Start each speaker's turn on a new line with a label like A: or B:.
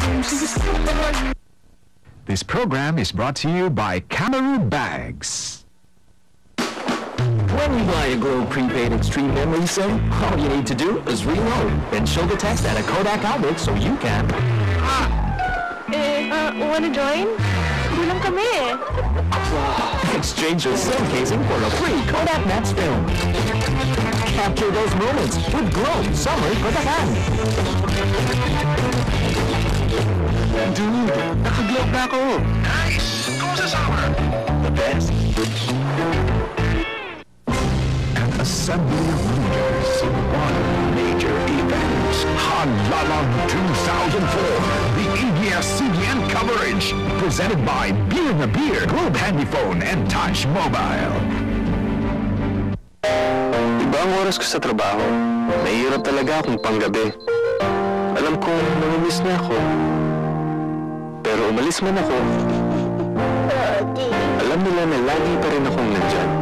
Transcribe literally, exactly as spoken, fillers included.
A: This program is brought to you by Cameroon Bags.
B: When you buy a Globe Prepaid Extreme Memory SIM, all you need to do is reload, then show the text at a Kodak outlet so you can...
C: Eh, uh, wanna join? Kulang kami eh.
B: Exchange your SIM casing for a free Kodak Max film. Capture those moments with Globe Summer for the hand.
A: Dude, naka-globe na ako.
D: Nice! Go sa summer!
B: The best.
A: An assembly of leaders. One major event. Halalang two thousand four. The A B S C B N coverage. Presented by Beer na Beer, Globe Handyphone, and Touch Mobile.
E: Iba ang oras ko sa trabaho. Nahihirap talaga akong panggabi. Alam kong namimiss niya ako. Pero umalis man ako, alam nila na lagi pa rin akong nandyan.